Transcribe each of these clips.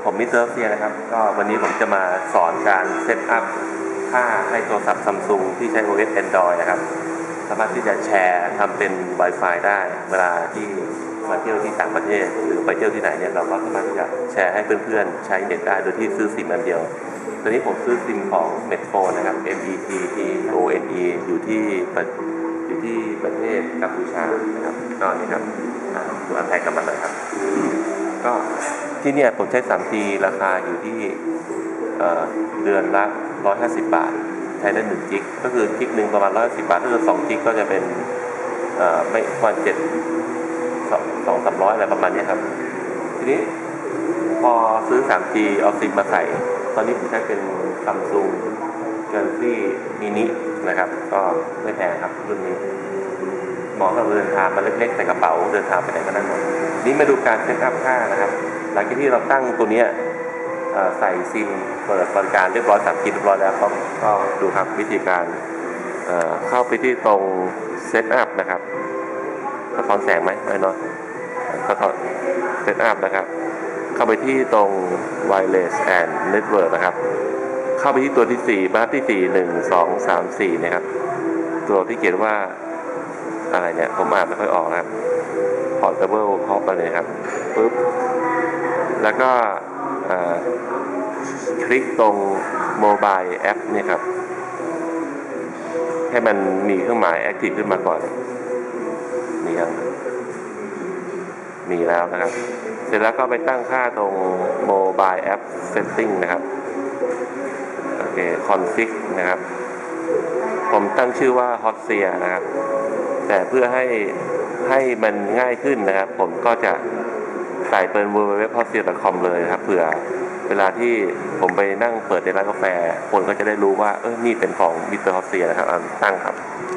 ผมมิสเตอร์เซียนะครับก็วันนี้ผมจะมาสอนการเซตอัพค่าให้โทรศัพท์ซัมซุงที่ใช้ OS Android นะครับสามารถที่จะแชร์ทำเป็น Wi-Fi ได้เวลาที่มาเที่ยวที่ต่างประเทศหรือไปเที่ยวที่ไหนเนี่ยเราก็สามารถที่จะแชร์ให้เพื่อนๆใช้เน็ตได้โดยที่ซื้อซิมอันเดียวตอนนี้ผมซื้อซิมของ Metphone นะครับ METPHONE อยู่ที่ประเทศกัมพูชานะครับก็นี่ครับดูอันแพ็กกันมาเลยครับก็ที่เนี่ยผมใช้ 3G ราคาอยู่ที่เดือนละ150 บาทใช้ได้1กิกก็คือกิกหนึ่งประมาณ110 บาทถ้าเกิด2กิกก็จะเป็นไม่ประมาณ200-300อะไรประมาณนี้ครับทีนี้พอซื้อ 3G เอาซิมมาใส่ตอนนี้ผมใช้เป็น Samsung Galaxy Mini นะครับก็ไม่แพงครับรุ่นนี้เหมาะกับเดินทางมาเล็กๆใส่กระเป๋าเดินทางไปไหนก็ได้หมดนี่มาดูการเซตอัพค่านะครับหลังจากที่เราตั้งตัวนี้ใส่ซิมเปิดบริการเรียบร้อย3 กิกเรียบร้อยแล้วก็ดูครับวิธีการเข้าไปที่ตรงเซตอัพนะครับสะท้อนแสงไหมไม่เนาะสะท้อนเซตอัพนะครับเข้าไปที่ตรง Wireless and Network นะครับเข้าไปที่ตัวที่4บรรทัดที่4 1 2 3 4นะครับตัวที่เขียนว่าอะไรเนี่ยผมอ่านไม่ค่อยออกนะครับ Portable เข้าไปเลยครับปึ๊บแล้วก็คลิกตรง Mobile App นี่ครับให้มันมีเครื่องหมาย Active ขึ้นมาก่อนนี่ยังมีแล้วนะครับเสร็จแล้วก็ไปตั้งค่าตรง Mobile App Setting นะครับโอเค Config นะครับผมตั้งชื่อว่า Hotsia นะครับแต่เพื่อให้มันง่ายขึ้นนะครับผมก็จะใส่เป็น www.hotsia.com เลยครับเผื่อเวลาที่ผมไปนั่งเปิดในร้านกาแฟคนก็จะได้รู้ว่านี่เป็นของมิสเตอร์ Hotsia นะครับตั้งครับ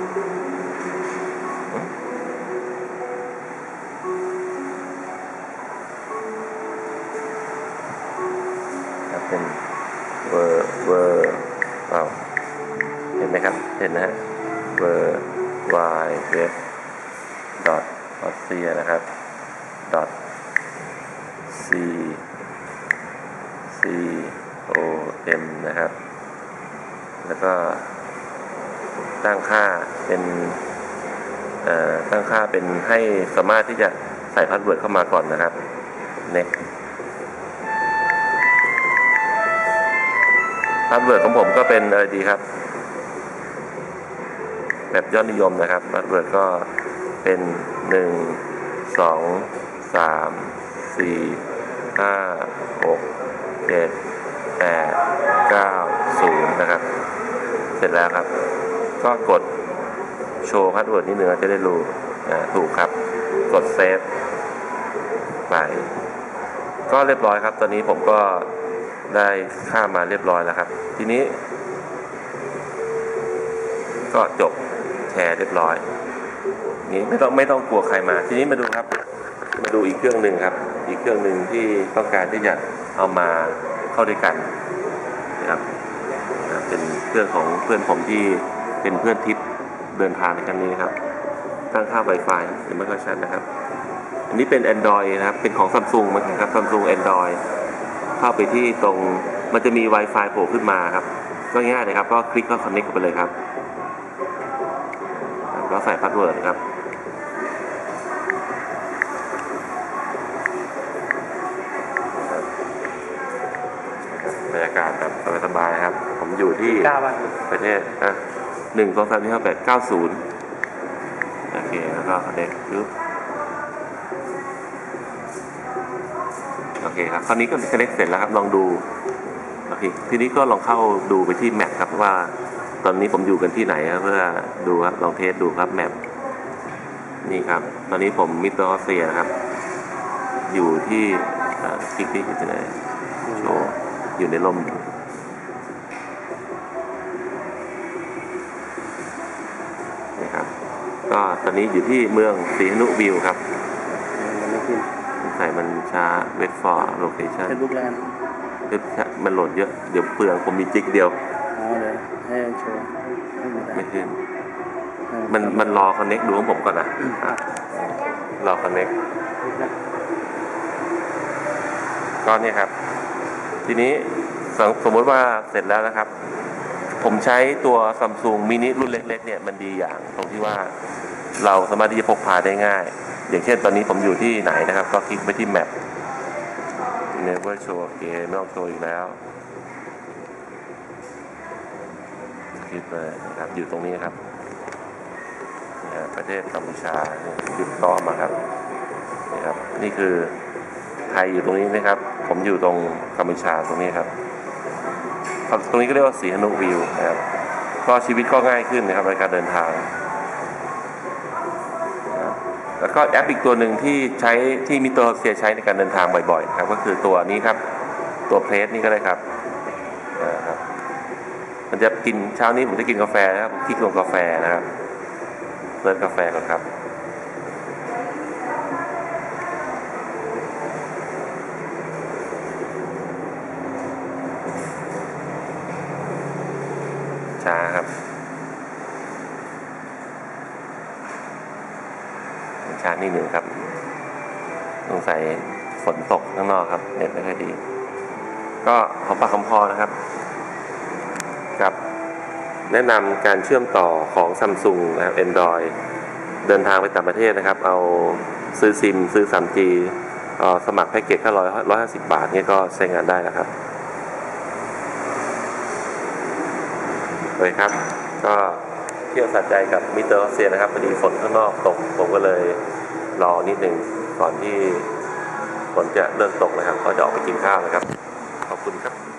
เป็นเวอร์เห็นไหมครับเห็นนะฮะเวอร์web hotsia นะครับ .com นะครับแล้วก็ตั้งค่าเป็นให้สามารถที่จะใส่พาสเวิร์ดเข้ามาก่อนนะครับ next พาสเวิร์ดของผมก็เป็นอะไรดีครับแบบยอดนิยมนะครับพาสเวิร์ดก็เป็น1 2 3 4 5 6 7 8 9 0นะครับเสร็จแล้วครับก็กดโชว์พาสเวิร์ดนิดนึงจะได้รู้ถูกครับกดเซฟไปก็เรียบร้อยครับตอนนี้ผมก็ได้ค่ามาเรียบร้อยแล้วครับทีนี้ก็จบแชร์เรียบร้อยนี้ไม่ต้องกลัวใครมาทีนี้มาดูครับมาดูอีกเครื่องหนึ่งครับอีกเครื่องหนึ่งที่ต้องการที่จะเอามาเข้าด้วยกันนะครับเป็นเครื่องของเพื่อนผมที่เป็นเพื่อนทริปเดินทางในครั้งนี้นะครับตั้งค่า Wi-Fi ยังไม่ค่อยชัดนะครับอันนี้เป็น Android นะครับเป็นของ Samsung มั้งครับ Samsung Android เข้าไปที่ตรงมันจะมี Wi-Fi โผล่ขึ้นมาครับก็ง่ายเลยครับก็คลิกก็ Connect ไปเลยครับก็ใส่พาสเวิร์ดครับบรรยากาศแบบสบายๆครับผมอยู่ที่ประเทศ1 2 3 4 5 8 9 0โอเคแล้วก็เด็กปึ๊บโอเคครับตอนนี้ก็คอนเนคเสร็จแล้วครับลองดูโอเคทีนี้ก็ลองเข้าดูไปที่แมปครับว่าตอนนี้ผมอยู่กันที่ไหนเพื่อดูครับลองเทสดูครับแมปนี่ครับตอนนี้ผมมิสเตอร์ Hotsia นะครับอยู่ที่คลิกที่อยู่ที่ไหนโชว์อยู่ในลมนี่ครับก็ตอนนี้อยู่ที่เมืองศรีหนุวิวครับใส่มันช้าเวทฟอร์โลเคชั่นมันโหลดเยอะเดี๋ยวเปลืองผมมีจิกเดียวให้โชว์ไม่ขึ้นมันรอคอนเน็กดูของผมก่อนนะรอคอนเน็กก็เนี่ยครับทีนี้สมมติว่าเสร็จแล้วนะครับ ผมใช้ตัวซัมซุงมินิรุ่นเล็กๆเนี่ยมันดีอย่างตรงที่ว่าเราสามารถที่จะพกพาได้ง่าย อย่างเช่นตอนนี้ผมอยู่ที่ไหนนะครับก็คลิกไปที่แมป Never show again ไม่ต้องโชว์อีกแล้วคลิกเลยนะครับอยู่ตรงนี้ครับประเทศกัมพูชาหยุดต่อมาครับนี่ครับนี่คือไทยอยู่ตรงนี้นะครับผมอยู่ตรงกัมพูชาตรงนี้ครับตรงนี้ก็เรียกว่าสีหนุวิวนะครับก็ชีวิตก็ง่ายขึ้นนะครับในการเดินทางแล้วก็แอปอีกตัวหนึ่งที่ใช้ที่มิสเตอร์เซียใช้ในการเดินทางบ่อยๆครับก็คือตัวนี้ครับตัวเพลสนี่ก็ได้ครับมันจะกินเช้านี้ผมจะกินกาแฟนะครับผมคลิกลงกาแฟนะครับเสิร์ชกาแฟก่อนครับช้าครับช้านิดหนึ่งครับสงสัยฝนตกข้างนอกครับเน็ตไม่ค่อยดีก็หอมปากหอมคอนะครับกับแนะนำการเชื่อมต่อของ Samsung นะครับ Android เดินทางไปต่างประเทศนะครับเอาซื้อซิมซื้อ 3G สมัครแพ็กเกจแค่150 บาทเนี่ยก็ใช้งานได้แล้วครับเลยครับก็เที่ยวสะใจกับมิสเตอร์เซียนะครับพอดีฝนข้างนอกตกผมก็เลยรอนิดหนึ่งก่อนที่ฝนจะเริ่มตกนะครับก็จะออกไปกินข้าวนะครับขอบคุณครับ